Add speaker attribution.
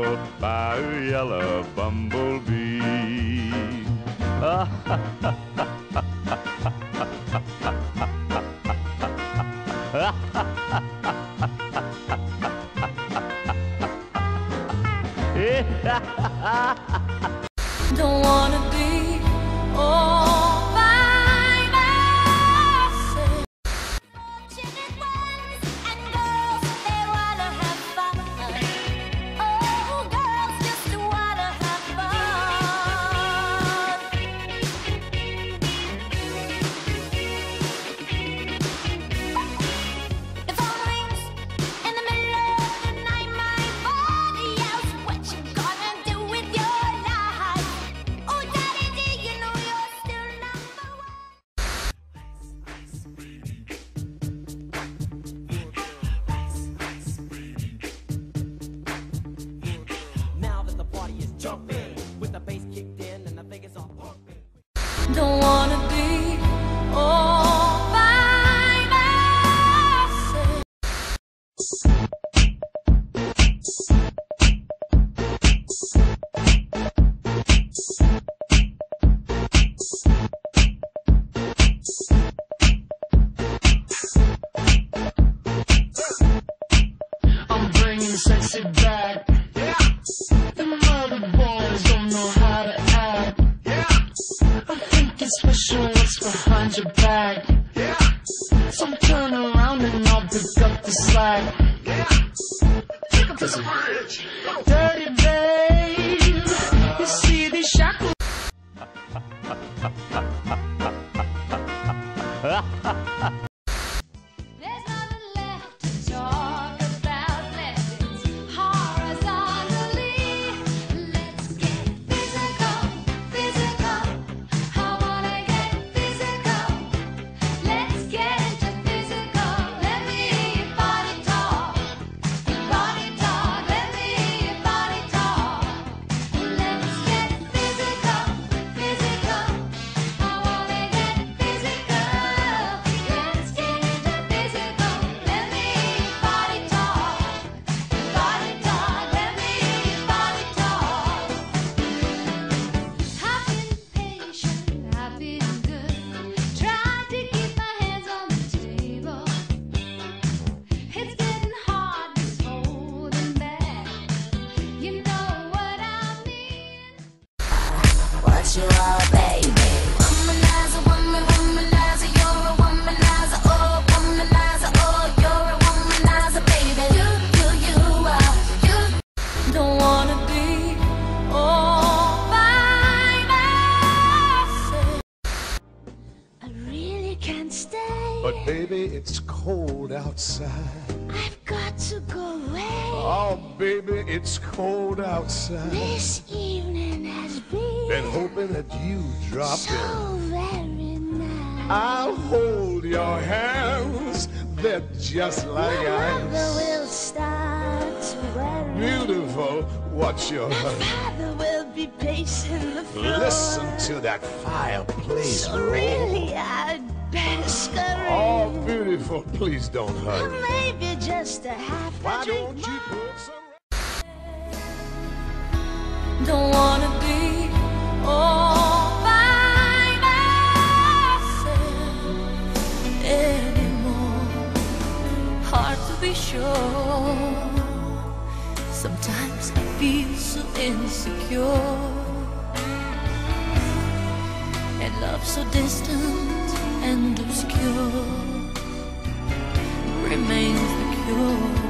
Speaker 1: by a yellow bumblebee.
Speaker 2: Don't wanna be all by myself. Fortunate ones and girls, they wanna have fun. Oh, girls just wanna have fun. The phone rings in the middle of the night. My body yells, "What you gonna do with your life?" Oh, daddy, do you know you're still number one?
Speaker 3: Now that the party is jumping, with the bass kicked in and the Vegas are pumping.
Speaker 2: Don't wanna be all by myself.
Speaker 4: I'm bringing sexy back. The mother boys don't know how to act. I think it's special what's behind your back. So turn around and I'll pick up the slack. Dirty babe, you see these shackles.
Speaker 2: There's nothing left to talk about. Let's horizontally. Let's get physical, physical. I wanna get physical. Let's get into physical. Let me hear your body talk. Your body talk. Let me hear your body talk. Let's get physical, physical. I wanna get physical. Let's get into physical. Let me hear your body talk. Your body talk. Let me hear your body talk. I've been patient. I've been good. Trying to keep my hands on the table. It's getting hard, just holding back. You know what I mean.
Speaker 5: What you are, baby? Womanizer, womanizer, you're a womanizer. Oh, womanizer, oh, you're a womanizer, baby. You are, you.
Speaker 2: Don't wanna be all by myself. I really can't stay.
Speaker 6: But baby, it's cold outside.
Speaker 2: I've got to go away.
Speaker 6: Oh, baby, it's cold outside.
Speaker 2: This evening has
Speaker 6: Been
Speaker 2: been
Speaker 6: hoping that you drop
Speaker 2: so
Speaker 6: in.
Speaker 2: very nice.
Speaker 6: I'll hold your hands. They're just like
Speaker 2: Mother
Speaker 6: ice.
Speaker 2: will start to worry.
Speaker 6: Beautiful. What's your hurry?
Speaker 2: Father will be pacing the floor.
Speaker 6: Listen to that fireplace
Speaker 2: So
Speaker 6: roar.
Speaker 2: really, I'd better scurry.
Speaker 6: Oh, beautiful. Please don't
Speaker 2: Or
Speaker 6: hurry.
Speaker 2: maybe just a half a
Speaker 6: Why
Speaker 2: drink
Speaker 6: don't you
Speaker 2: more.
Speaker 6: put some...
Speaker 2: Don't wanna be all by myself anymore. Hard to be sure. Sometimes I feel so insecure, and love so distant and obscure remains the cure.